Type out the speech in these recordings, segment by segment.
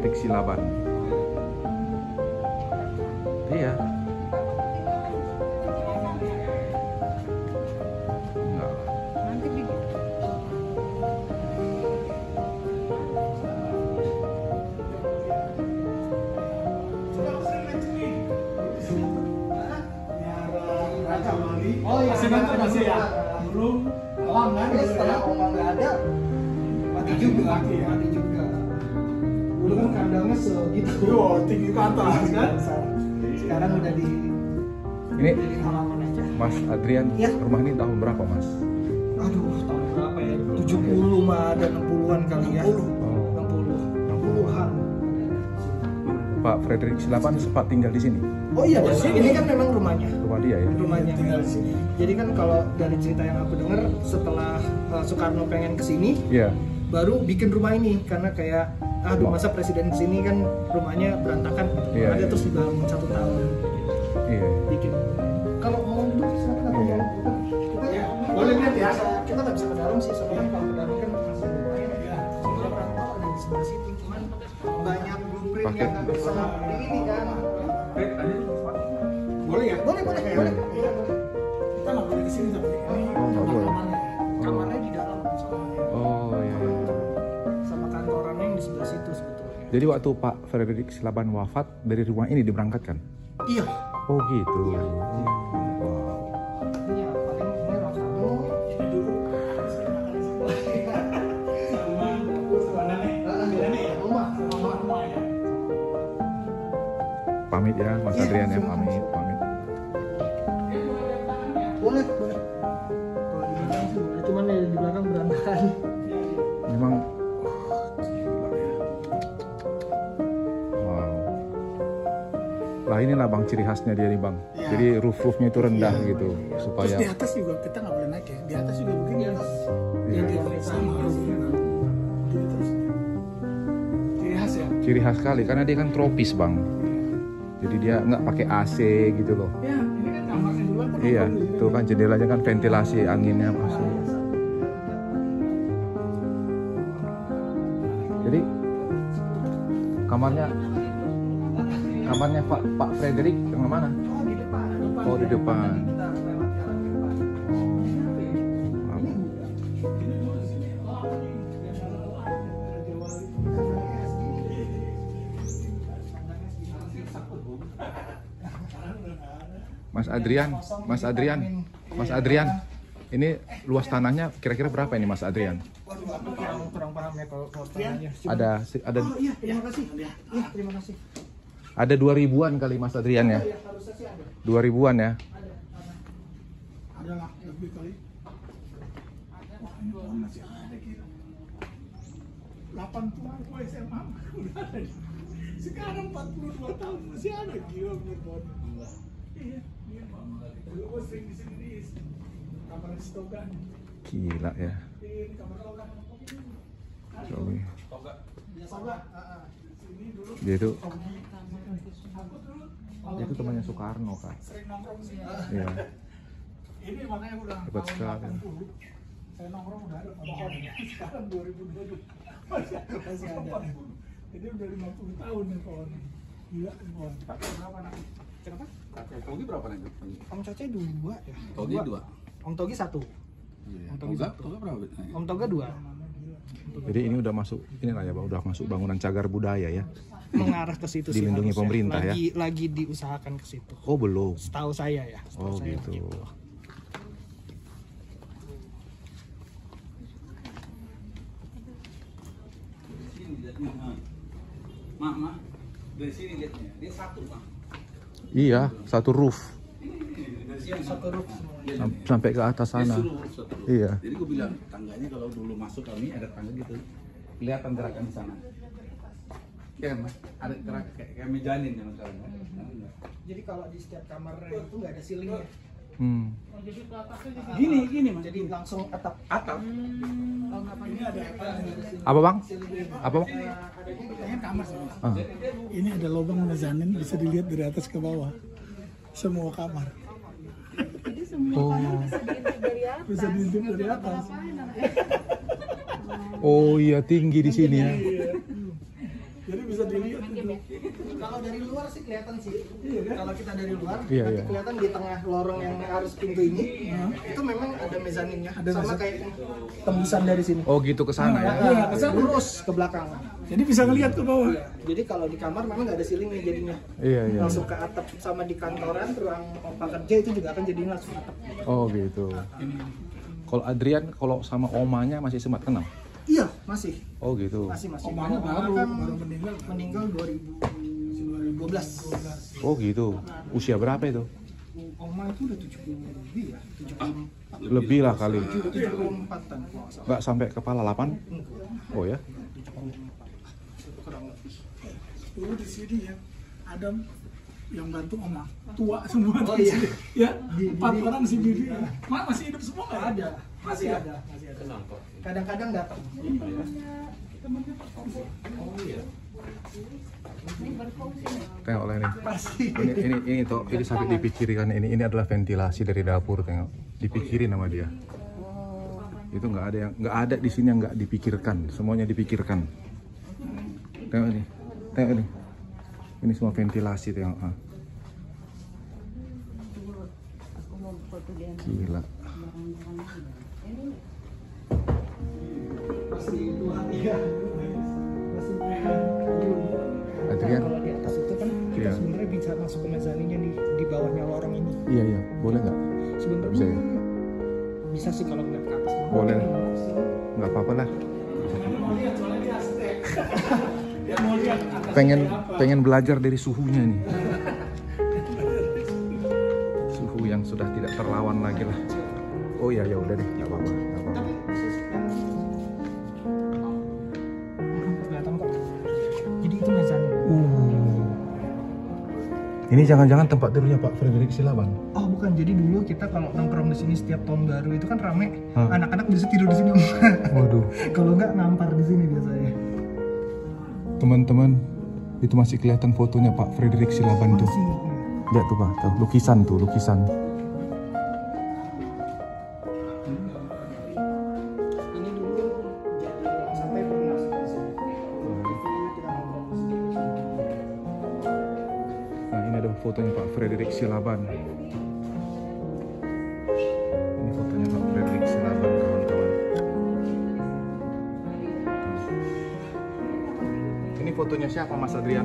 Frederick Silaban. Iya. Enggak. Nanti bikin. Oh iya, masih ya. Belum alam kan? Ya, setelah oma nggak ada, mati juga. Mati juga. Dulu kan kandangnya segitu. Yo, tinggi ke atas kan? Sekarang udah di Ini halaman aja. Mas Adrian, Ya. rumah ini tahun berapa, Mas? Aduh, tahun berapa ya? 70 mah ada 60-an kali ya. 60. Oh, 60-an. Pak Frederick Silaban sempat tinggal di sini. Oh iya, ini kan memang rumahnya. Rumah dia ya. Rumahnya Tinggal di sini. Jadi kan kalau dari cerita yang aku dengar, setelah Soekarno pengen kesini, Iya. baru bikin rumah ini karena kayak aduh masa presiden kesini kan rumahnya berantakan gitu. Iya, Ada iya. terus dibangun 1 tahun Iya. bikin. Kalau mau duduk silakan atau Iya. mau duduk. Ya, boleh lihat ya. Kita nggak bisa ke dalam sih, soalnya kan kalau ke dalam kan masih lumayan. Sebelah perantau ada di sebelah situ, cuman banyak blueprint Pakai. yang nggak bisa di ini kan. Boleh ya? Boleh. Boleh. Iya. Kita nggak boleh kesini tapi ini Oh, nggak boleh. rekamannya. Kamarnya di dalam soalnya. Oh iya. Sama kantorannya yang di sebelah situ sebetulnya. Jadi waktu Pak Frederick Silaban wafat dari rumah ini diberangkatkan? Iya. Oh gitu. Iya. Wow. Iya, paling ini ruang tamu. Ini dulu. Sama nenek. Nenek ya? Rumah. Rumah ya. Pamit ya, Mas Iya, Adrian ya, silakan. pamit. Boleh. Kalau di belakang sih boleh, cuman ya di belakang berantakan. Memang gila ya. Wow. Lah inilah bang ciri khasnya dia nih bang. Iya. Jadi roof-roofnya itu rendah gitu Terus supaya di atas juga kita nggak boleh naik ya. Di atas juga begini. Iya. Yang di sama roofnya. Begini terus. Ciri khas ya. ciri khas sekali karena dia kan tropis bang. Jadi dia nggak pakai AC gitu loh. Ya, ini kan kamarnya dulu kan. Iya, tuh kan jendelanya kan ventilasi anginnya masuk. Jadi kamarnya Pak Frederick yang mana? Oh, di depan. Oh, di depan. Kita lewat jalan di depan. Mas Adrian, ini luas tanahnya kira-kira berapa ini Mas Adrian? Waduh, aku kurang paham ya kalau tanahnya. Ada Oh iya, terima kasih. Iya, terima kasih. ada 2000-an kali Mas Adrian ya? Iya, harusnya sih ada. 2000-an ya? Ada lah, lebih kali. Wah, ini pohon masih ada gitu. 80 SMA udah ada. Sekarang 42 tahun masih ada gila bener pohon. Iya, iya. Dulu gue sering di sini di kamar Stogan. Gila ya. Di kamar Stogan. Coba. Stogan. Sini dulu. Dia itu Aku dulu dia itu temannya Soekarno kan. sering nongkrong sini. Iya. Ini makanya udah Hebat tahun sekali. 80. Saya nongkrong udah ada pohon. Sekarang 2020 masih ada. Jadi udah 50 tahun nih pohon. Gila nih pohon. Berapa nak? Kenapa? Togi berapa nih? Om Caca 2 ya. Togi 2. Om Togi 1. Om Togi Toga, 1. Toga berapa? Om Toga 2. Jadi ini udah masuk inilah ya, Bang, udah masuk bangunan cagar budaya ya. Mengarah ke situ sih. Dilindungi harusnya. pemerintah ya? Lagi diusahakan ke situ. Oh belum. Setahu saya ya. Setahu Oh saya gitu. Sini lihatnya. Mak, dari sini lihatnya. Dia satu, Mak. Iya, satu roof Dari sini Satu roof semua. sampai ke atas Dia sana. suruh roof satu. Iya. Jadi gue bilang, tangganya kalau dulu masuk kami ada tangga gitu. Kelihatan gerakan di sana. Iya kan, Mas? Ada gerak kayak mejanin yang sekarang. Kan? Jadi kalau di setiap kamar itu nggak ada ceilingnya. Gini, Mas. Jadi langsung atap. Atap. Ini ada apa? Apa bang? Apa bang? Ini kamar sih, Mas. Ah. Ini ada lubang mezanin bisa dilihat dari atas ke bawah. Semua kamar. Jadi semua Oh. kamar bisa diintip dari atas. Bisa diintip dari atas. Ngapain anaknya? Oh iya tinggi di sini ya. Iya. Jadi bisa bisa dilihat Mangkep itu. ya. Kalau dari luar sih kelihatan sih. Iya kan? Kalau kita dari luar, Iya, nanti iya. kelihatan di tengah lorong yang harus pintu ini, itu memang ada mezaninnya. Ada Sama mezan. kayak tembusan dari sini. Oh gitu ke sana ya. Iya, ke sana. Lurus ke belakang. Jadi bisa ngelihat ke bawah. Iya. Jadi kalau di kamar memang nggak ada ceilingnya jadinya. Iya iya. Langsung ke atap, sama di kantoran, ruang opa kerja itu juga akan jadi langsung atap. Oh gitu. Kalau Adrian kalau sama omanya masih sempat kenal? Iya, masih. Oh gitu. Masih. Omanya baru Kan meninggal. meninggal 2012. Oh gitu. Usia berapa itu? Oma itu udah 70 lebih ya, 74. Lebih lah kali. 74 an kalau nggak salah. Nggak sampai kepala 8? Oh ya? Kurang lebih. Dulu di sini ya ada yang bantu oma tua semua Oh, di iya. sini. Ya, Di- 4 di- orang si bibi. Masih hidup semua nggak? Ada, Masih ada. masih ada. Kadang-kadang datang. Tengok lah ini. Pasti. Ini toh, ini sampai dipikirin ini adalah ventilasi dari dapur, tengok. Dipikirin sama dia. Itu nggak ada di sini yang nggak dipikirkan, semuanya dipikirkan. Tengok ini, tengok ini. Ini semua ventilasi tengok. Ah. Gila. Masih 2 3. Masih Adrian? Kalau di atas itu kan kita Iya. sebenarnya bisa masuk ke mezaninnya di bawahnya lorong ini. Iya iya, boleh nggak? Sebenarnya Bisa ya? bisa sih kalau ngeliat ke atas. Boleh. Nggak apa-apa lah. Pengen belajar dari suhunya nih. Suhu yang sudah tidak terlawan lagi lah. Oh iya ya udah deh, nggak apa-apa. Nggak apa-apa. Tapi bisa sih kelihatan kok. Jadi itu mezanin. Ini jangan-jangan tempat tidurnya Pak Frederick Silaban. Oh bukan, jadi dulu kita kalau nongkrong di sini setiap tahun baru itu kan rame. Hah? Anak-anak bisa tidur di sini. Waduh. Kalau nggak ngampar di sini biasanya. Teman-teman, itu masih kelihatan fotonya Pak Frederick Silaban tuh. Masih. Lihat tuh Pak, tuh, lukisan tuh, lukisan. Ini dulu jadi sampai pernah di sini. Kita nongkrong di sini. Nah ini ada fotonya Pak Frederick Silaban. Ini fotonya Pak Frederick Silaban, kawan-kawan. Ini fotonya siapa Mas Adrian?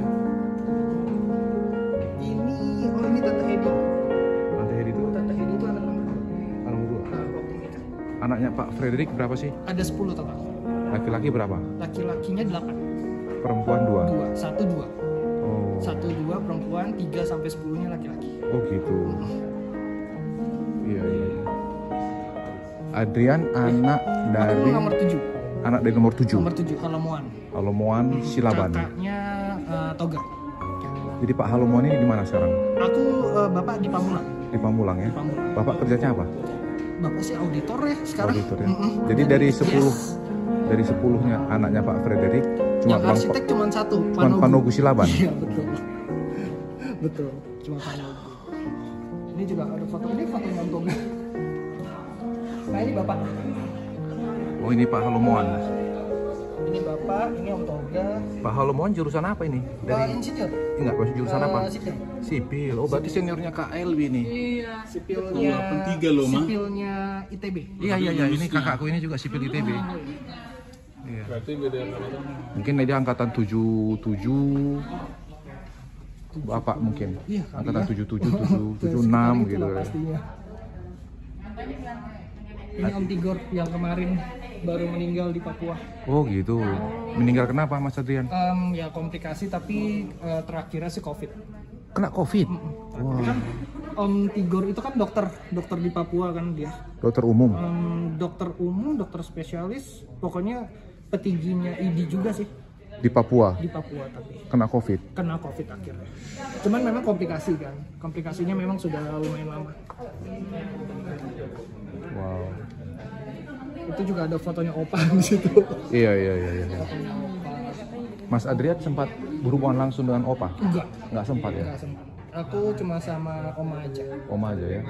Ini Tante Hedi. Tante Hedi itu Tante Hedi itu anak nomor 2. anak dua. Waktu nikah. Anaknya Pak Frederick berapa sih? Ada 10 total. Laki-laki berapa? Laki-lakinya 8. Perempuan 2. 2, 1 2. Oh. 1 2 perempuan, 3 sampai 10-nya laki-laki. Oh gitu. Iya iya. Adrian anak dari Aku nomor 7. anak dari nomor 7. Nomor 7 Halomoan. Halomoan Silaban. Kakaknya Toga. Jadi Pak Halomoan ini di mana sekarang? Aku bapak di Pamulang. Di Pamulang ya. Di Pamulang. Bapak kerjanya apa? Bapak sih auditor ya sekarang. Auditor ya. Mm-mm. Jadi dari 10 Yes. dari 10-nya anaknya Pak Frederick cuma Yang arsitek cuma 1, cuman Panogu Silaban. Iya betul. Betul, cuma Panogu. Ini juga ada foto, ini fotonya Om Toga. Nah ini bapak. Oh ini Pak Halomoan. Ini bapak, ini Om Toga. Pak Halomoan jurusan apa ini? Dari Insinyur. enggak, maksud jurusan apa? Sipil. Sipil. Oh berarti seniornya Kak Elwi nih. Iya. Sipilnya. 83 loh, Ma. Sipilnya ITB. Iya iya iya, ini kakakku ini juga sipil ITB. Iya. Berarti beda angkatan. Mungkin dia angkatan 77. Bapak mungkin. Iya, kali Angkatan ya. 77, 76 Sekitar gitu. itulah pastinya. Ini Om Tigor yang kemarin baru meninggal di Papua. Oh gitu. Meninggal kenapa Mas Adrian? Ya komplikasi tapi terakhirnya sih COVID. Kena COVID. Wah. Kan Om Tigor itu kan dokter di Papua kan dia. Dokter umum. Dokter umum, dokter spesialis, pokoknya petingginya ID juga sih Di Papua. di Papua tapi Kena COVID. kena COVID akhirnya. Cuman memang komplikasi kan, komplikasinya memang sudah lumayan lama. Wow. Itu juga ada fotonya Opa di situ. Iya iya iya. iya. Mas Adrian sempat berhubungan langsung dengan Opa? Enggak, Nggak sempat ya? enggak sempat. Aku cuma sama Oma aja. Oma aja ya.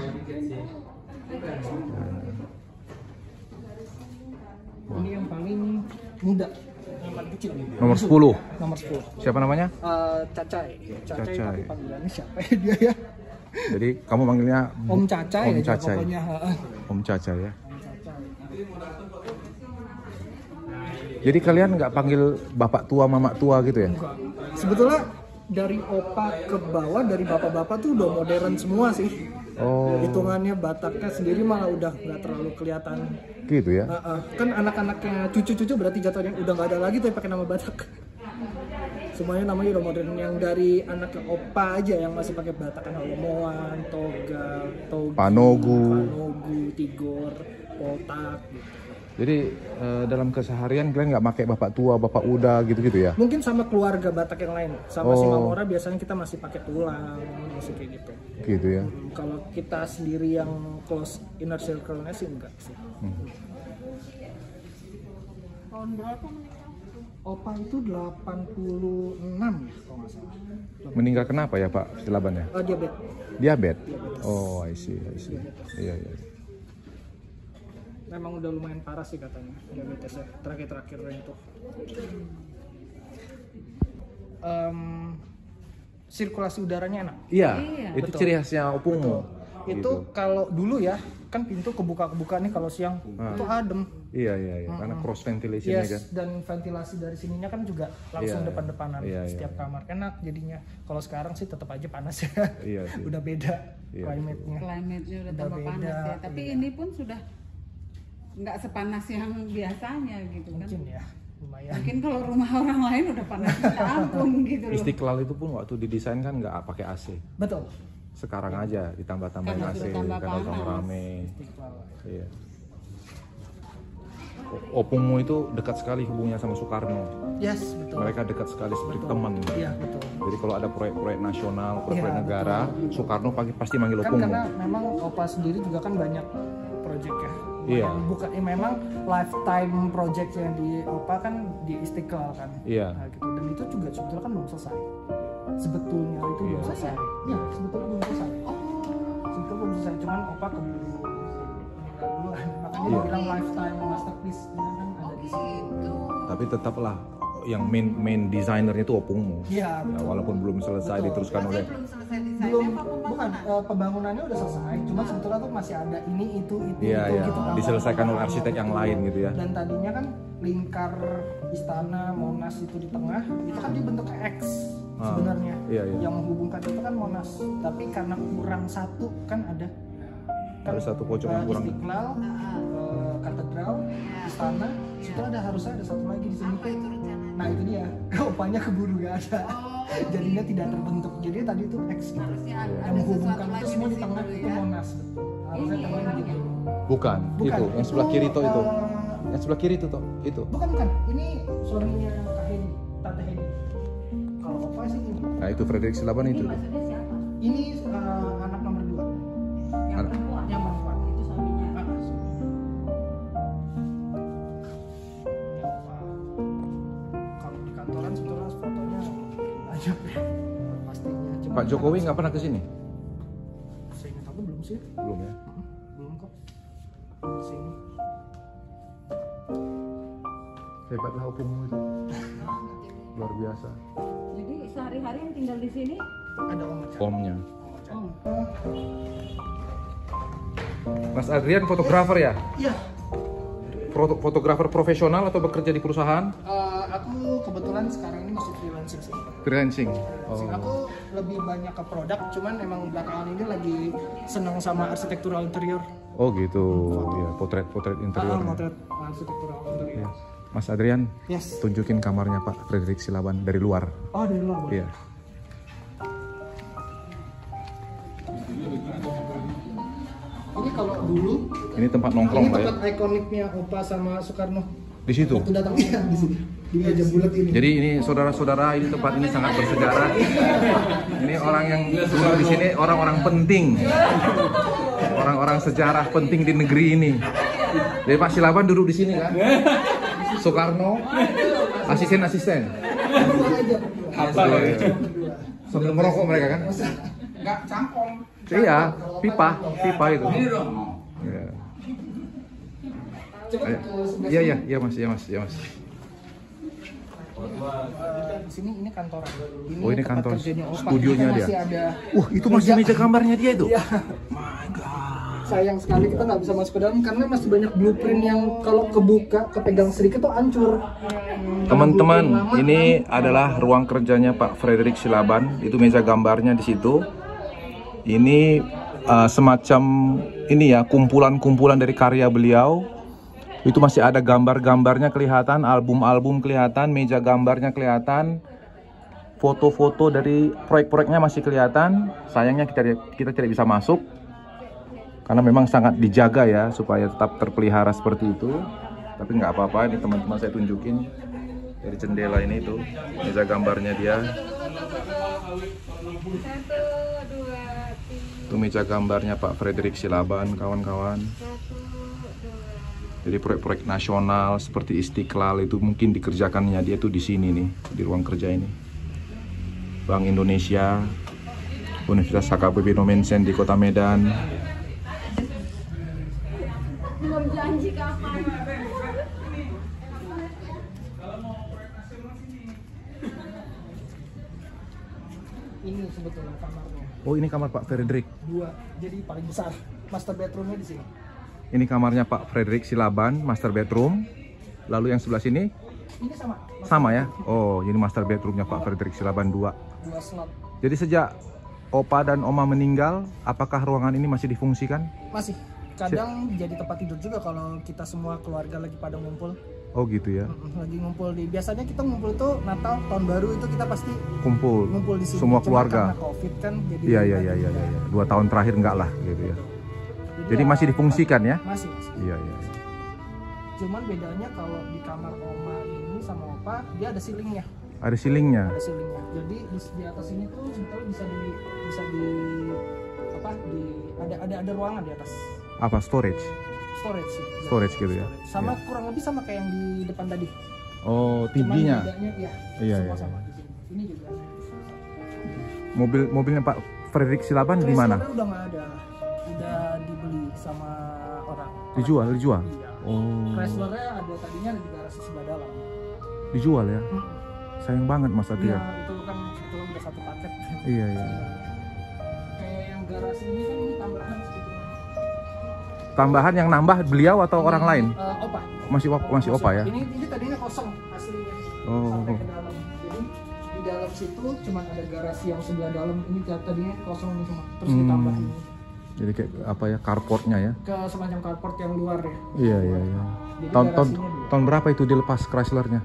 Ini yang paling muda. paling kecil. Nomor 10. Nomor 10. Siapa namanya? Cacai. Cacai. Tapi panggilannya siapa ya dia ya? Jadi kamu manggilnya Om Cacai Om aja Cacai. pokoknya. Om Cacai ya. Om Cacai. Jadi kalian nggak panggil bapak tua, mama tua gitu ya? Enggak. Sebetulnya dari opa ke bawah, dari bapak-bapak tuh udah modern semua sih. Oh, Hitungannya Bataknya sendiri malah udah nggak terlalu kelihatan. gitu ya? Kan anak-anaknya cucu-cucu berarti jatuhnya udah nggak ada lagi tuh yang pakai nama Batak. Semuanya namanya udah modern. Yang dari anaknya opa aja yang masih pakai Batak kan Halomoan, Toga, Togi, Panogu. Tigor, Potak gitu. Jadi dalam keseharian kalian nggak pakai bapak tua, bapak uda gitu-gitu ya? Mungkin sama keluarga Batak yang lain. Sama si Oh. Mamora biasanya kita masih pakai tulang, masih kayak gitu. Gitu ya? Kalau kita sendiri yang close inner circle-nya sih enggak sih. Tahun berapa menikah? Opa itu 86 ya kalau nggak salah. Meninggal kenapa ya Pak Silaban ya? Diabetes. Diabetes? Oh, I see. Iya. Memang udah lumayan parah sih katanya diabetesnya terakhir itu. Sirkulasi udaranya enak. Iya, Iya. itu Betul. ciri khasnya opungmu. Itu Gitu. kalau dulu ya kan pintu kebuka nih kalau siang itu adem. Iya. Karena cross ventilation Yes, kan. dan ventilasi dari sininya kan juga langsung Iya, depan-depanan iya. setiap kamar enak jadinya. Kalau sekarang sih tetap aja panas ya. Iya sih. Udah beda Iya. climate-nya. Climate-nya udah Udah tambah beda, panas ya. Tapi iya. ini pun sudah nggak sepanas yang biasanya gitu kan. Mungkin ya lumayan. Mungkin kalau rumah orang lain udah panas minta ampun gitu loh. Istiqlal itu pun waktu didesain kan nggak pakai AC. Betul. Sekarang aja ditambah-tambahin Karena AC sudah tambah karena udah panas. rame. Iya. Opungmu itu dekat sekali hubungannya sama Soekarno. Yes, betul. Mereka dekat sekali seperti teman. Iya, betul. Jadi kalau ada proyek-proyek nasional, proyek Iya, negara, Soekarno pasti manggil Kan opungmu. karena memang Opa sendiri juga kan banyak project ya. Iya. Bukan memang lifetime project yang di Opa kan di Istiqlal kan. Iya. Nah, gitu. Dan itu juga sebetulnya kan belum selesai. Sebetulnya itu belum Iya. selesai. Iya, sebetulnya belum selesai. Sebetulnya belum selesai, cuman Opa keburu meninggal duluan. Makanya Iya. dibilang lifetime masterpiece kan ada di situ. Tapi tetaplah yang main desainernya itu opungmu. Iya, Ya, walaupun belum selesai Betul. diteruskan oleh Belum selesai belum desainnya apa bukan pembangunan? pembangunannya udah selesai, cuma sebetulnya tuh masih ada ini itu iya gitu. diselesaikan oleh arsitek yang lain gitu ya. Dan tadinya kan lingkar istana Monas itu di tengah, itu kan dibentuknya X sebenarnya. iya. Yang menghubungkan itu kan Monas, tapi karena kurang satu kan ada Ada satu pojok yang kurang. Istiqlal, katedral, istana, itu harusnya ada satu lagi di sini. Apa itu rencananya? Nah itu dia, opanya keburu gak ada, jadinya tidak terbentuk. Jadi tadi itu X gitu. Harusnya ada Yang menghubungkan sesuatu itu lagi semua di di tengah situ itu ya. Monas. Harusnya Ini temen gitu. Bukan, itu yang sebelah kiri itu. Yang sebelah kiri itu itu. Bukan, ini suaminya Kak Hedi, Tante Hedi. Kalau Opa sih ini. Nah itu Frederick Silaban itu. Maksudnya siapa? Ini anak nomor 2. Yang Anak- perempuan. Yang perempuan. Itu suaminya. Ini Opa. Kalau di kantoran sebetulnya fotonya banyak ya. Pastinya. Cuma Pak Jokowi nggak pernah ke sini? Saya ingat aku belum sih. Belum ya. Belum kok. Di sini. Hebatlah opungmu itu. Luar biasa. Jadi sehari-hari yang tinggal di sini Ada Om Macan. Omnya. oh, Mas Adrian fotografer ya? Iya. Fotografer profesional atau bekerja di perusahaan? Aku kebetulan sekarang ini masih freelancing sih. Freelancing. Aku lebih banyak ke produk, cuman emang belakangan ini lagi senang sama arsitektural interior. Oh gitu. Ya, potret interior. Motret arsitektural interior. Ya. Mas Adrian, Yes. tunjukin kamarnya Pak Frederick Silaban dari luar. Oh, dari luar. Bang. Iya. Ini kalau dulu, Ini tempat nongkrong ini Pak ya. tempat ikoniknya Opa sama Soekarno. Di situ. Waktu datang iya, di sini. Di meja bulat ini. Jadi ini saudara-saudara, ini tempat ini sangat bersejarah. Ini orang yang duduk di sini orang-orang penting, orang-orang sejarah penting di negeri ini. Jadi Pak Silaban duduk di sini kan, Soekarno, asisten-asisten. Sambil merokok mereka kan? Enggak cangkong. Iya, pipa itu. Ini dong. Iya. Coba Ayo. ke sebelah Iya sini. iya iya mas. Di sini ini kantoran. Oh, ini tempat kantor, kerjanya Opa. studionya Ini dia. masih ada. Wah, itu masih meja gambarnya dia itu. Iya. Sayang sekali kita nggak bisa masuk ke dalam karena masih banyak blueprint yang kalau kebuka, kepegang sedikit tuh hancur. Teman-teman, ini adalah ruang kerjanya Pak Frederick Silaban. Itu meja gambarnya di situ. Ini semacam ini ya, kumpulan-kumpulan dari karya beliau. Itu masih ada gambar-gambarnya kelihatan, album-album kelihatan, meja gambarnya kelihatan, foto-foto dari proyek-proyeknya masih kelihatan. Sayangnya kita tidak bisa masuk karena memang sangat dijaga ya supaya tetap terpelihara seperti itu. Tapi nggak apa-apa, ini teman-teman saya tunjukin dari jendela ini tuh meja gambarnya dia. 1, 2, 3. Itu meja gambarnya Pak Frederick Silaban, kawan-kawan. Jadi proyek-proyek nasional seperti Istiqlal itu mungkin dikerjakannya dia tuh di sini nih, di ruang kerja ini. Bank Indonesia, Universitas HKBP Nomensen di Kota Medan. Belum janji kapan. Ini sebetulnya kamarnya. Oh, ini kamar Pak Frederick. 2, jadi paling besar. Master bedroomnya di sini. Ini kamarnya Pak Frederick Silaban, master bedroom. Lalu yang sebelah sini Ini sama. sama ya. Oh, ini master bedroomnya Pak Frederick Silaban 2. 2 slot. Jadi sejak Opa dan Oma meninggal, apakah ruangan ini masih difungsikan? Masih. Kadang jadi tempat tidur juga kalau kita semua keluarga lagi pada ngumpul. Oh gitu ya. Lagi ngumpul di. Biasanya kita ngumpul itu Natal, tahun baru itu kita pasti Kumpul. ngumpul di sini. Semua Cuma keluarga. Karena Covid kan jadi. Iya. 2 tahun terakhir enggak lah gitu ya. Jadi masih difungsikan ya? Masih. Iya. Cuman bedanya kalau di kamar Oma ini sama Opa dia ada ceilingnya. Ada ceilingnya. Ada ceilingnya. Jadi di atas ini tuh sebetulnya bisa di apa di ada ruangan di atas. Apa storage? Storage sih. Storage gitu ya. Sama Iya. kurang lebih sama kayak yang di depan tadi. Oh, Cuman TV-nya. bedanya ya. Iya. Sama di sini. Ini juga. Mobilnya Pak Frederick Silaban di mana? Chrysler udah nggak ada. Udah dibeli sama orang. Dijual? Iya. Oh. Chrysler-nya ada tadinya ada di garasi sebelah dalam. Dijual ya? Sayang banget Mas Iya, Adrian. itu kan sebetulnya udah satu paket. Iya. Kayak yang garasi ini kan ini tambahan sebetulnya. Tambahan yang nambah beliau atau orang lain? Opa. Masih Opa ya? Ini tadinya kosong aslinya. Oh. Sampai ke dalam. Jadi di dalam situ cuma ada garasi yang sebelah dalam. Ini tadinya kosong ini semua. Terus ditambah ini Jadi kayak apa ya, carportnya ya? ke semacam carport yang luar ya. Iya. Jadi Tahun garasinya dua. tahun berapa itu dilepas Chryslernya?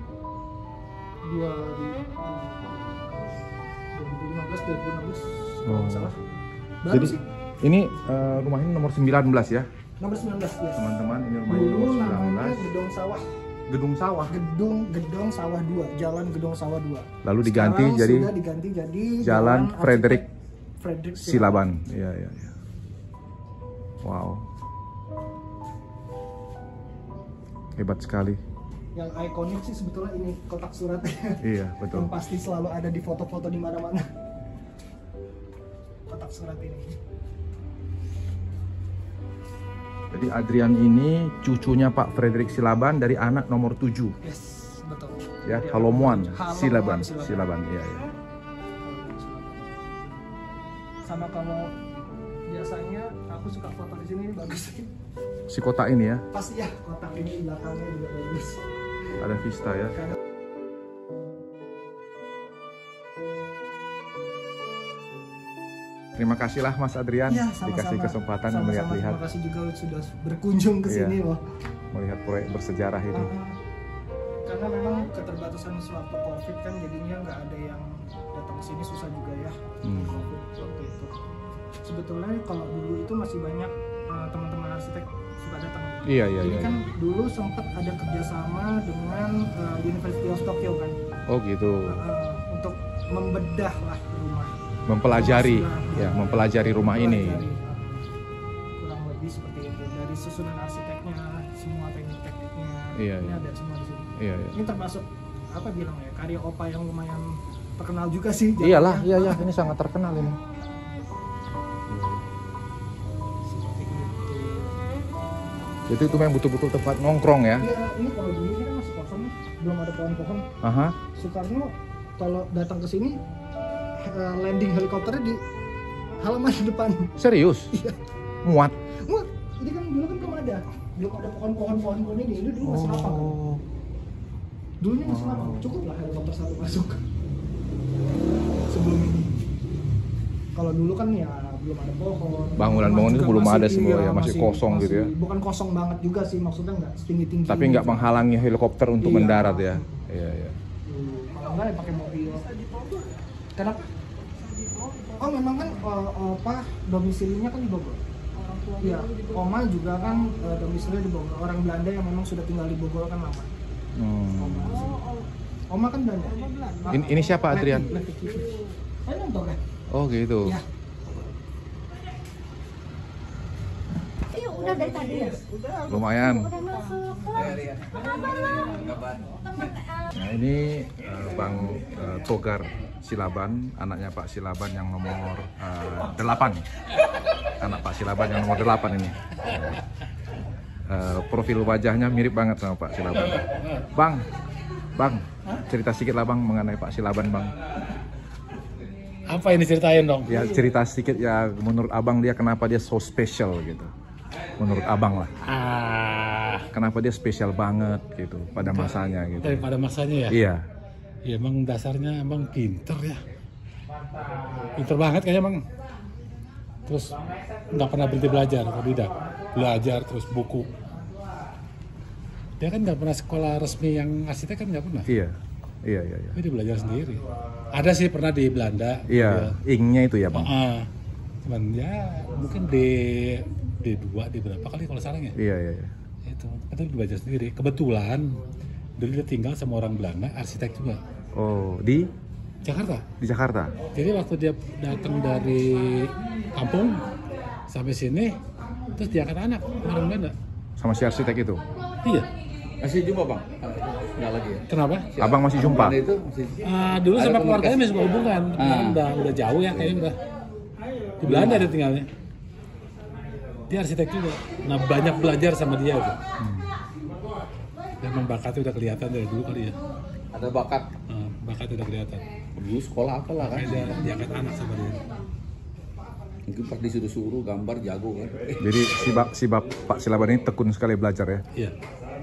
2015 kalau Oh. nggak salah. Baru Jadi sih. ini rumah ini nomor 19 ya? Nomor 19 ya. Teman-teman, ini rumah ini Dulu nomor namanya 19. Gedong Sawah. Gedung Sawah. Gedong Sawah 2, Jalan Gedong Sawah 2. Lalu diganti Sekarang jadi sudah diganti jadi Jalan Frederick Frederick Silaban. Iya. Wow. Hebat sekali. Yang ikonik sih sebetulnya ini kotak surat. Iya, betul. Yang pasti selalu ada di foto-foto di mana-mana. Kotak surat ini. Jadi Adrian ini cucunya Pak Frederick Silaban dari anak nomor 7. Yes, betul. Ya, Jadi Halomuan Halomuan Silaban. Iya. Sama kalau biasanya aku suka foto di sini bagus. Si kotak ini ya, Pasti ya kotak ini di belakangnya juga bagus. ada vista ya. Terima kasihlah Mas Adrian Ya, sama-sama. dikasih kesempatan Sama-sama. melihat-lihat, Terima kasih juga sudah berkunjung ke sini Iya. loh. melihat proyek bersejarah ini. Karena memang keterbatasan sewaktu COVID kan jadinya nggak ada yang datang ke sini, susah juga ya. COVID waktu itu. Sebetulnya kalau dulu itu masih banyak teman-teman arsitek suka datang. Iya. Jadi kan dulu sempat ada kerjasama dengan University of Tokyo kan Oh gitu. untuk membedah lah rumah. Mempelajari, Rumah, ya, mempelajari rumah ini. Kurang lebih seperti itu, dari susunan arsiteknya, semua teknik-tekniknya. Iya, Ini iya. ada semua di sini. Iya. Ini termasuk apa bilang ya, karya Opa yang lumayan terkenal juga sih. Iyalah, jatuhnya. iya, ini sangat terkenal ini. Seperti itu. Jadi itu memang betul-betul tempat nongkrong ya. Iya, ini kalau dulu ini kan masih kosong, belum ada pohon-pohon. Aha. Soekarno kalau datang ke sini landing helikopternya di halaman depan. Serius? Iya. Muat. Wah, ini kan dulu kan belum ada pohon ini dulu masih lapang kan. Dulunya masih lapang, cukup lah helikopter satu masuk. Sebelum ini. Kalau dulu kan ya belum ada pohon. Bangunan-bangunan itu Juga belum ada iya, semua ya, masih kosong gitu ya. Bukan kosong banget juga sih, maksudnya nggak setinggi-tinggi. Tapi nggak menghalangi helikopter untuk Iya. mendarat ya. Iya, iya. Kalau nggak ya pakai mobil. Kenapa? Oh memang kan domisilinya kan di Bogor. Iya, Oma juga kan domisilinya di Bogor. Orang Belanda yang memang sudah tinggal di Bogor kan lama. Oma kan Belanda. Ini siapa, Adrian? Saya nonton kan? Oh gitu. Iya. Iya, udah dari tadi ya. Lumayan. Udah masuk. Nah ini Bang Togar Silaban, anaknya Pak Silaban yang nomor 8. Anak Pak Silaban yang nomor 8 ini. Profil wajahnya mirip banget sama Pak Silaban. Bang, cerita sedikit lah Bang mengenai Pak Silaban Bang. Apa ini ceritain dong? Ya cerita sedikit ya menurut Abang dia kenapa dia so special gitu. Menurut Abang lah. Kenapa dia spesial banget gitu pada masanya gitu. Daripada masanya ya? Iya. Ya emang dasarnya emang pinter ya. Pinter banget kayaknya emang. Terus nggak pernah berhenti belajar, tidak. Belajar terus buku. Dia kan nggak pernah sekolah resmi yang arsitek kan nggak pernah. Iya. Tapi dia belajar sendiri. Ada sih pernah di Belanda. Iya, ing-nya itu ya Bang. Cuman ya mungkin D2, D berapa kali kalau salah ya. Iya. Itu, dia belajar sendiri. Kebetulan dulu dia tinggal sama orang Belanda, arsitek juga. Oh, di Jakarta. Di Jakarta. Jadi waktu dia datang dari kampung sampai sini, terus dia angkat anak orang Belanda. Sama si arsitek itu. Iya. Masih jumpa Bang? Enggak lagi ya? Kenapa? Abang masih jumpa? Itu masih... Dulu Ada sama komunikasi. keluarganya masih berhubungan. Sekarang udah jauh ya kayaknya udah. Di Belanda dia tinggalnya. Dia arsitek juga. Nah banyak belajar sama dia tuh. Dan memang bakatnya udah kelihatan dari dulu kali ya. Ada bakat. Bakatnya udah kelihatan. Dulu sekolah apalah kan? Makanya dia angkat anak sama dia. Mungkin pas disuruh-suruh gambar jago kan. Jadi si Pak Silaban ini tekun sekali belajar ya. Iya.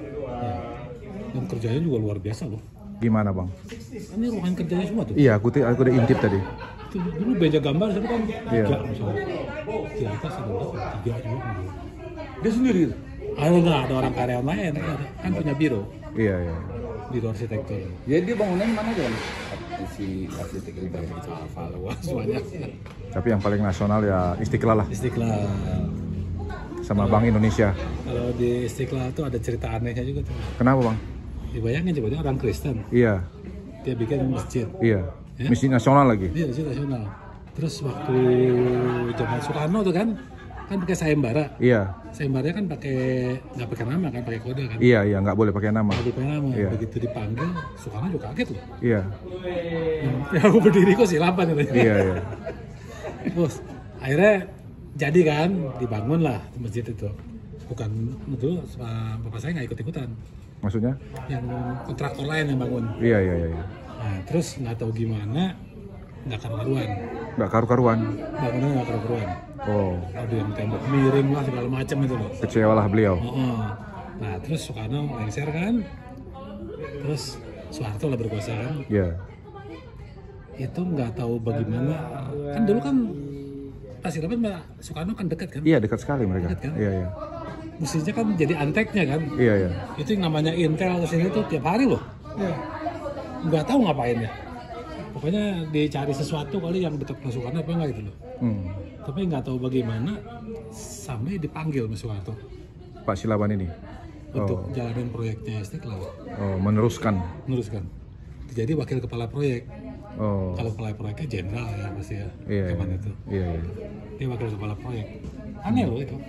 Dan kerjanya juga luar biasa loh. Gimana Bang? Ini ruangan kerjanya semua tuh. Iya, aku udah intip tadi. Itu dulu meja gambar itu kan Iya. 3 misalnya. Di atas ada 3 juga. Dia sendiri. Ada orang karyawan lain kan punya biro Iya. arsitektur. Jadi dia bangunannya mana aja Bang? Si arsitek itu gitu. Hafal semuanya. Tapi yang paling nasional ya Istiqlal lah Istiqlal. sama Bank Indonesia. Kalau di Istiqlal tuh ada cerita anehnya juga tuh. Kenapa Bang? Dibayangin coba dia orang Kristen, Iya. dia bikin masjid. Iya. Ya? Masjid nasional lagi. Dia masjid nasional. Terus waktu zaman Soekarno tuh kan pakai sayembara. Iya. Sayembaranya kan nggak pakai nama kan, pakai kode kan. Iya, nggak boleh pakai nama. Nggak pakai nama. Iya. Begitu dipanggil, Soekarno juga kaget loh. Iya. Ya aku berdiri kok silapan katanya. Iya. Terus akhirnya jadi kan dibangun lah masjid itu. Bukan itu bapak saya nggak ikut-ikutan. Maksudnya? Yang kontraktor lain yang bangun. Iya. Nah, terus nggak tahu gimana nggak karu-karuan. Nggak karu-karuan. Bangunannya nggak karu-karuan. Oh, Ada yang tembok miring lah segala macam itu loh. kecewalah beliau. Nah terus Soekarno lengser kan. Terus Soeharto lah berkuasa kan. Iya. Itu nggak tahu bagaimana. Kan dulu kan Pak Silaban sama Soekarno kan dekat kan. Iya, dekat sekali mereka. Dekat kan? Iya. Mestinya kan jadi anteknya kan. Iya. Itu yang namanya Intel kesini tuh tiap hari loh. Nggak tahu ngapain ya. Pokoknya dicari sesuatu kali yang dekat sama Soekarno apa enggak gitu loh. Tapi nggak tahu bagaimana sampai dipanggil sama Soeharto Pak Silaban ini. untuk jalanin proyeknya Istiqlal. Oh, meneruskan. Jadi wakil kepala proyek. Oh. Kalau kepala proyeknya jenderal ya pasti ya. Iya. Zaman itu. Iya. Dia wakil kepala proyek. Aneh loh itu.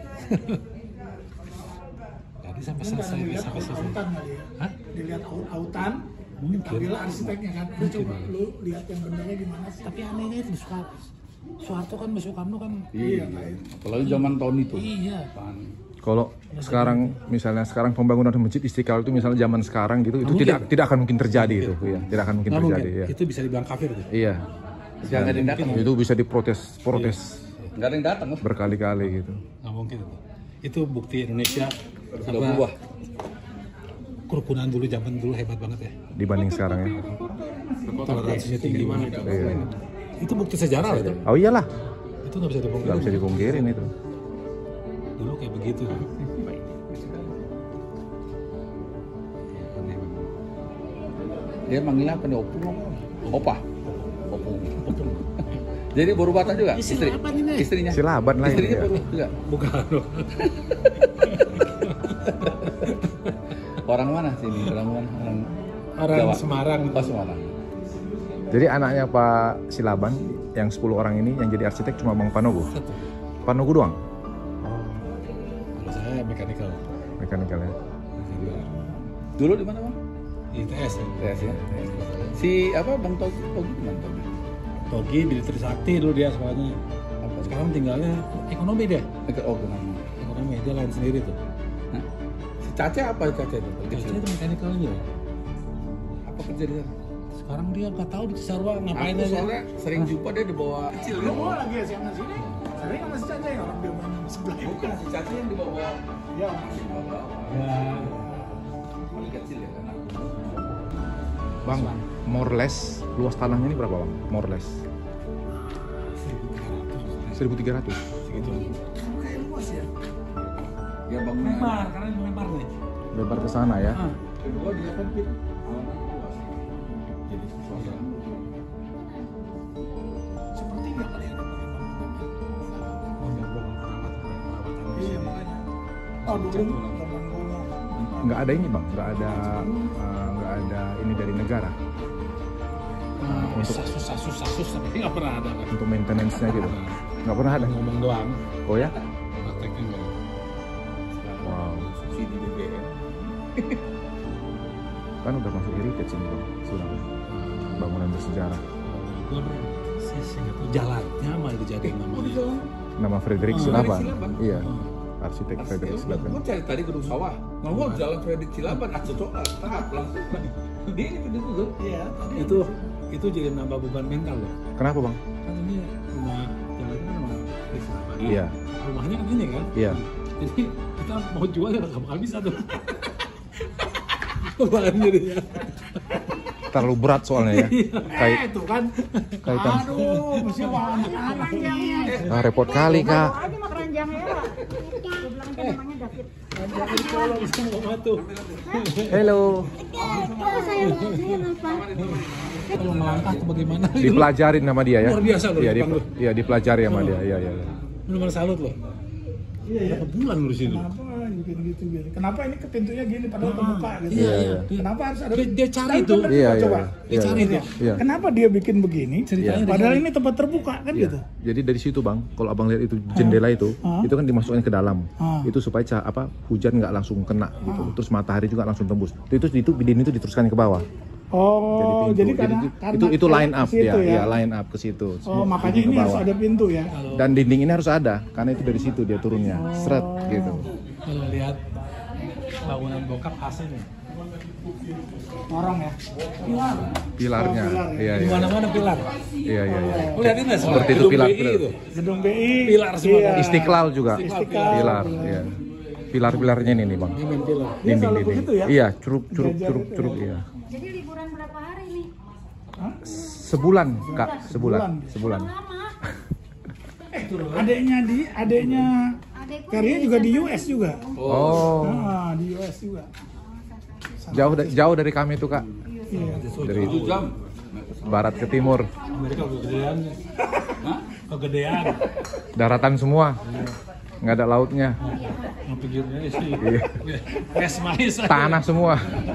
Jadi sampai selesai. Autan kali ya. Hah? Dilihat autan, Mungkin. panggil arsiteknya kan. Lu coba lu lihat yang benernya gimana sih? Tapi anehnya itu Soeharto kan sama Soekarno kan. Iya. Apalagi zaman tahun itu. Iya. Apaan? Kalau sekarang misalnya sekarang pembangunan Masjid Istiqlal itu misalnya zaman sekarang gitu itu tidak akan mungkin terjadi itu, ya. Tidak akan mungkin Nggak terjadi, mungkin. ya. Itu bisa dibilang kafir tuh. Iya. Jangan ada yang datang. Itu bisa diprotes Nggak ada yang datang. berkali-kali gitu. Nggak mungkin itu bukti Indonesia Sudah berubah. kerukunan dulu zaman dulu hebat banget ya, Dibanding sekarang, ya. toleransinya tinggi banget. Iya. Itu bukti sejarah itu, Oh iyalah, itu nggak bisa nggak dipungkiri. bisa dipungkirin itu. Dulu kayak begitu. Dia manggilnya apa nih? Opung? Opa? Opung. Jadi baru Batak juga? Istri? Istrinya? Silaban lah ini, Istrinya ya. baru juga? Bukan. Orang mana sini? Orang mana? Orang Jawa? Semarang. Oh, Semarang. Jadi anaknya Pak Silaban yang 10 orang ini yang jadi arsitek cuma Bang Panogo. Satu. Panogo doang Kalau saya mekanikal. mekanikalnya. Dulu di mana, Bang? ITS. TS ya. Si apa Bang Togi? Togi gimana Togi? Togi di Trisakti dulu dia sekolahnya. Sekarang tinggalnya ekonomi dia. Oh, kenapa? Ekonomi dia lain sendiri tuh. Hah? Si Caca apa Caca itu? Kerja itu mekanikal aja. Apa kerja di sana? Sekarang dia nggak tahu di Cisarua ngapain Aku aja. soalnya sering jumpa dia di bawah kecil. Lu mau lagi ya siang sini? Sering sama si Caca ya orang dia main sama sebelah. Bukan si Caca yang di bawah. Ya, Masih di bawah. Ya, Paling kecil ya kan? Bang, more less luas tanahnya ini berapa, Bang? More less 1.300. segitu. kayak luas ya. Ya Bang Lebar, karena lebar nih. Lebar ke sana, ya. Kedua dia kan pit. Jadi suasana. Seperti nggak kali ya? Iya makanya. Oh dulu teman gua. Nggak ada ini, Bang. Nggak ada ini dari negara Susah, tapi nggak pernah ada. untuk maintenance-nya gitu. Nggak pernah ada. Ngomong doang, Oh ya? prakteknya nggak. Wow. Subsidi BBM. Kan udah masuk heritage ini, Bang. Sudah. Bangunan bersejarah. Jalannya malah dijadiin namanya. Nama Frederick Oh, Silaban. Frederick Silaban. Iya. Arsitek Frederick Silaban. Gue cari tadi gedung sawah. Mau gua jalan Frederick Silaban, tahap langsung. Dia ini gedung itu. Iya. Itu jadi nambah beban mental loh. Kenapa, Bang? Kan ini rumah jalannya kan rumah di Selatan. Iya. Rumahnya kan ini kan. Iya. Jadi kita mau jual ya nggak bakal bisa tuh. Beban jadinya. Terlalu berat soalnya, ya. Itu kan. Kaitan. Aduh, mesti mana ini? Ah, repot kali, Kak. Aja mak keranjangnya ya. Gue bilang aja namanya David. Tolong semua tuh. Halo. Kalau saya apa? Kalau melangkah tuh bagaimana? Dipelajarin sama dia, ya. Luar biasa loh, Iya, Jepang loh. iya, dipelajari sama dia. Iya, iya. Benar-benar salut loh. Iya ya. Berapa bulan lu di sini? Kenapa bikin gitu gini? Kenapa ini ke pintunya gini padahal kebuka gitu? Iya, iya. Kenapa harus ada? Dia cari Tapi tuh. bener, Iya, coba. iya. Dia cari tuh. Iya. Kenapa dia bikin begini? Ceritanya Padahal dia ini tempat terbuka kan Iya. gitu. Jadi dari situ, Bang, kalau abang lihat itu jendela itu kan dimasukkan ke dalam. Ah. Itu supaya hujan nggak langsung kena gitu. Terus matahari juga langsung tembus. Itu dinding itu diteruskan ke bawah. Oh, Jadi jadi pintu. karena itu line up ke situ ya, iya, line up ke situ. Oh, makanya Dinding ke ini harus bawah. ada pintu ya. Dan dinding ini harus ada karena itu dari situ dia turunnya. Seret gitu. Kalau lihat bangunan bokap hasilnya. Orang ya. Pilarnya. Oh, pilar, ya. Iya, Di iya. mana-mana pilar. Iya, iya, iya. Lu lihat ini Seperti itu gedung pilar, BI pilar. itu. Gedung BI. Pilar semua. Iya. Istiqlal juga. Istiqlal. Pilar, iya. Pilar-pilarnya ini nih, Bang. Ini main pilar. Dia selalu begitu ya? Iya, curug, Jajar itu ya? iya. Jadi liburan berapa hari nih? Hah? Sebulan, Kak, sebulan. Lama. Adeknya Adekku Karya di juga di San US juga. Oh, Ah, di US juga. jauh dari kami tuh, Kak. Iya. Dari 1 jam. barat ke timur, Amerika kegedean. Hah? Kegedean. daratan semua. Nggak ada lautnya. Yang pinggirnya sih. Iya. Es mais. Tanah semua.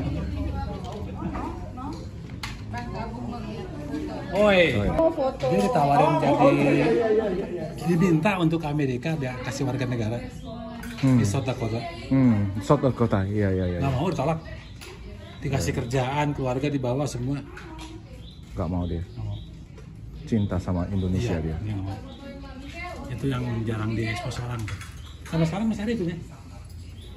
Oi. Oh, foto. Dia ditawarin diminta untuk ke Amerika dia kasih warga negara di South Dakota. South Dakota. Iya, iya, iya. Nggak mau ditolak. Dikasih kerjaan, keluarga dibawa semua. Nggak mau dia. Nggak mau. Cinta sama Indonesia dia. Dia nggak mau. Itu yang jarang diekspos orang. Sampai sekarang masih ada itu ya.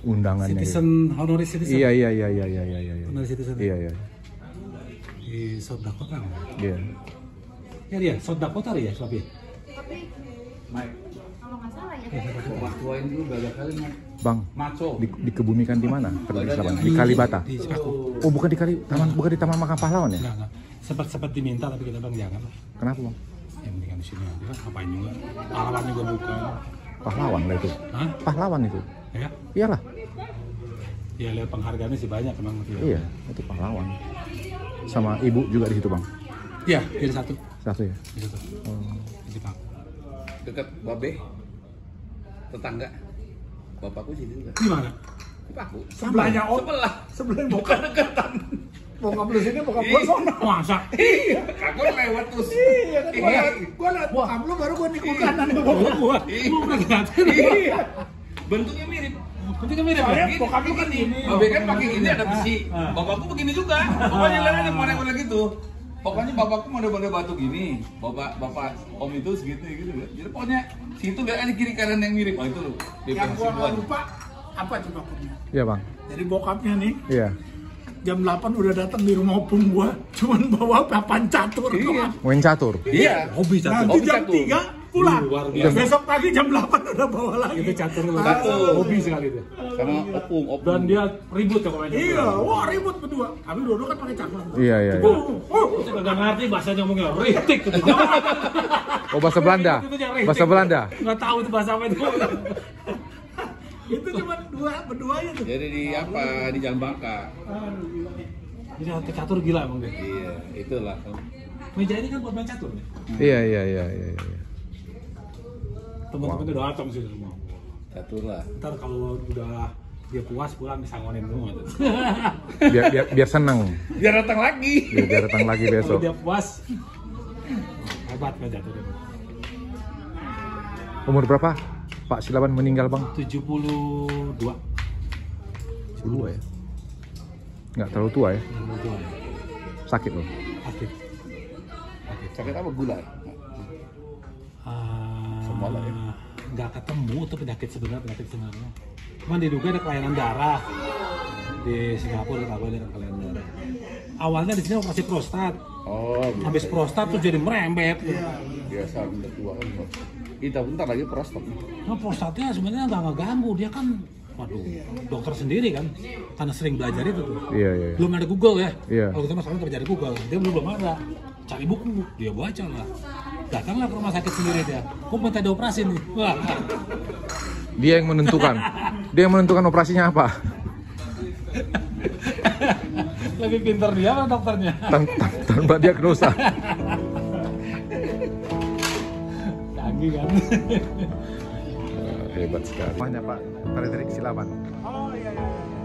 undangannya. Citizen, honoris citizen. Iya. Honoris citizen. Iya. Di South Dakota. Iya. Ya dia, South Dakota ya, tapi. Tapi Mike, kalau nggak salah ya. bapak tuain dulu banyak kali Mike. Bang, Maco. dikebumikan di mana? Pergi Selatan. Di Kalibata. Di Cipaku. Oh, bukan di bukan di Taman Makam Pahlawan ya? Enggak. Sempat diminta tapi kita bilang jangan lah. Kenapa, Bang? Yang mendingan di sini aja lah, ngapain juga. Pahlawan juga bukan. Pahlawan lah itu. Hah? Pahlawan itu. Ya? Iyalah. Ya lihat penghargaannya sih banyak memang. Iya, itu pahlawan. Sama ibu juga di situ, Bang. Iya, jadi satu. Satu ya. Di situ. Oh. Di Cipaku. Dekat Babe. Tetangga. Bapakku sini juga. Di mana? Cipaku. Sebelahnya Om. Sebelah. Sebelahnya Bukan dekatan. bokap lu sini, bokap gua sono. Masa? Iya, aku lewat terus. Iya kan, gua liat bokap lu baru gua nikung kanan ke bokap gua. Iya. Bentuknya mirip. Bentuknya mirip Soalnya ya? bokap lu kan ini. Babe kan pakai ini ada besi. Bapakku begini juga. Pokoknya lihat aja model gitu. Pokoknya bapakku model-model batu gini. Bapak om itu segitu gitu. Jadi pokoknya situ lihat aja kiri kanan yang mirip. Oh itu loh. Yang gua nggak lupa apa coba punya. Iya, Bang. Jadi bokapnya nih Iya. jam 8 udah datang di rumah opung gua, cuman bawa papan catur. Iya. Main catur. Iya. Hobi catur. Nanti Hobi jam catur. 3 pulang. Luar biasa. Besok pagi jam 8 udah bawa lagi. Itu catur lu. Catur. Hobi sekali itu. Sama opung. Dan dia ribut ya pokoknya. Iya, wah ribut berdua. Kami dua kan pakai catur. Iya. Saya nggak ngerti bahasanya ngomongnya ritik gitu. Oh, bahasa Belanda. Bahasa Belanda. Nggak tahu itu bahasa apa itu. Itu cuma berdua aja tuh. Jadi di apa? Di Jalan Bangka. Jadi catur gila emang dia. Iya, itulah. Meja ini kan buat main catur nih. Iya. Teman-temannya udah datang sih semua. Catur lah. Ntar kalau udah dia puas pulang disangonin semua. Biar senang. Biar datang lagi. Biar datang lagi Kalau besok. dia puas, hebat main catur. Umur berapa Pak Silaban meninggal, Bang? 72. 72 ya? Nggak terlalu tua ya? Betul. Sakit loh. Aktif. Sakit apa? Gula. Semua lah ya. Nggak ketemu tuh penyakit sebenarnya. Cuman diduga ada kelainan darah di Singapura, ada kelainan darah. Awalnya di sini operasi prostat. Oh, Habis prostat tuh jadi merembet. biasa udah tua kan. Kita bentar lagi prostat. Nah, prostatnya sebenarnya nggak ngeganggu, dia kan, waduh, dokter sendiri kan, karena sering belajar itu tuh. Iya. Belum ada Google ya. Iya. Kalau kita masalah kerja di Google, dia belum ada. Cari buku, dia baca lah. Datanglah ke rumah sakit sendiri dia. Kok minta dioperasi nih? Wah. Dia yang menentukan. Dia yang menentukan operasinya apa. Lebih pintar dia apa dokternya? Tanpa diagnosa. Canggih kan? Hebat sekali. Namanya Pak Frederick Silaban. Oh iya.